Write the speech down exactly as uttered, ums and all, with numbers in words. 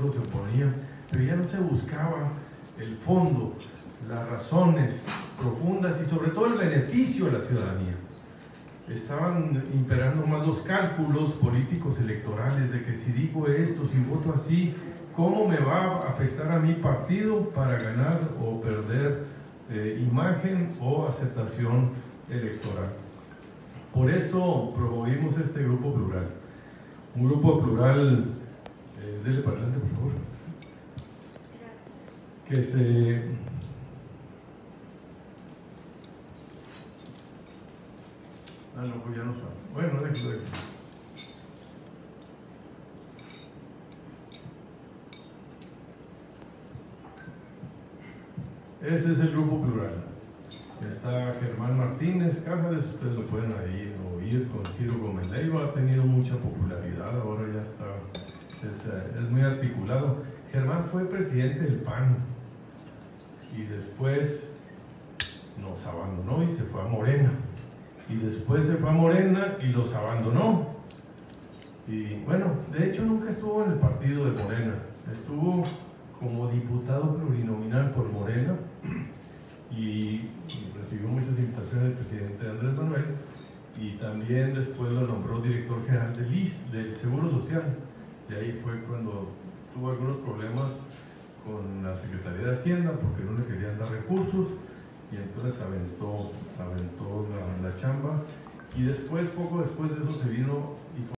se oponía, pero ya no se buscaba el fondo, las razones profundas y sobre todo el beneficio a la ciudadanía. Estaban imperando más los cálculos políticos electorales de que si digo esto, si voto así, ¿cómo me va a afectar a mi partido para ganar o perder eh, imagen o aceptación electoral? Por eso promovimos este grupo plural. Un grupo plural, eh, dele para adelante, por favor, que se... Ah, no, pues ya no sabe. Bueno, déjalo, déjalo. Ese es el grupo plural. Está Germán Martínez Cázares, ustedes lo pueden ahí oír con Ciro Gómez Leiva, ha tenido mucha popularidad, ahora ya está, es, es muy articulado. Germán fue presidente del P A N y después nos abandonó y se fue a Morena. Y después se fue a Morena y los abandonó. Y bueno, de hecho nunca estuvo en el partido de Morena, estuvo como diputado plurinominal por Morena y recibió muchas invitaciones del presidente Andrés Manuel, y también después lo nombró director general del I S S, del Seguro Social. Y ahí fue cuando tuvo algunos problemas con la Secretaría de Hacienda porque no le querían dar recursos, y entonces aventó, aventó la, la chamba, y después, poco después de eso, se vino y